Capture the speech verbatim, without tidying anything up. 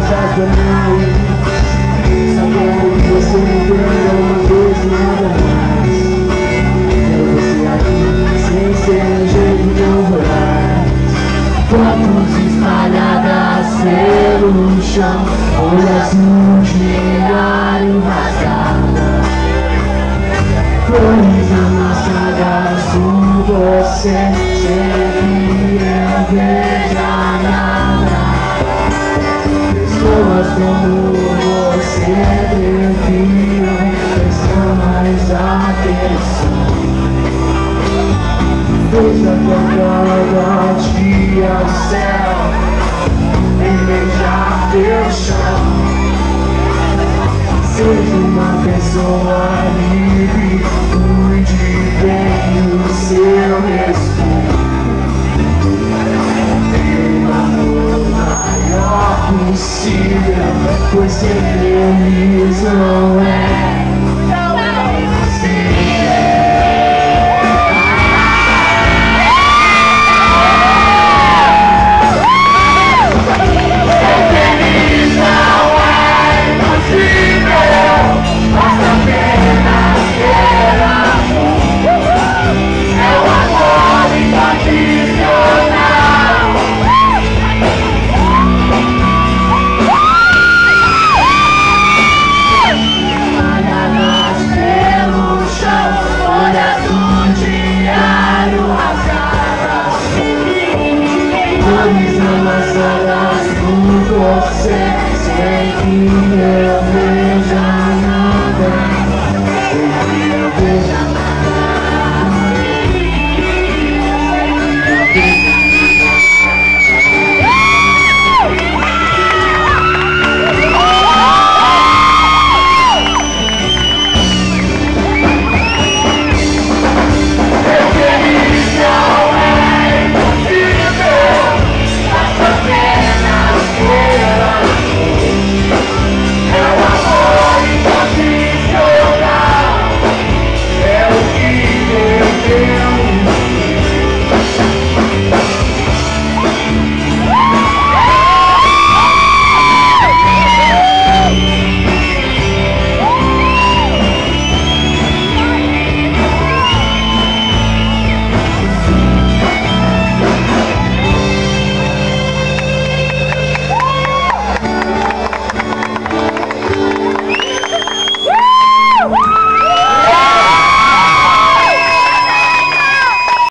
coisas do mundo. Sabendo que você me deu uma vez e nada mais. Quero você aqui, sem ser um jeito de enrolar. Fotos espalhadas pelo chão, folhas no diário rasgadas, flores amassadas por você, sem que eu veja nada. Pessoas como você deviam prestar mais atenção. Veja cada dia o céu e beijar teu chão. Seja uma pessoa livre, cuide bem do seu respeito. Tenha o amor maior possível, pois ser feliz não é. Flores amassadas por você, sem que eu